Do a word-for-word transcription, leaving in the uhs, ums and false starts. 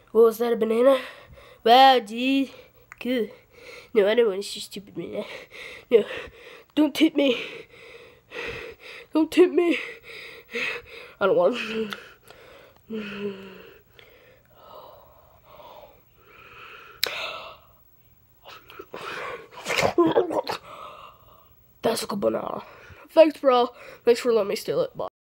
What was that, a banana? Wow, dude. Good. No, I don't want to see stupid banana. No. Don't tip me. Don't tip me. I don't want to. That's like a banana. Thanks, bro. Thanks for letting me steal it. Bye.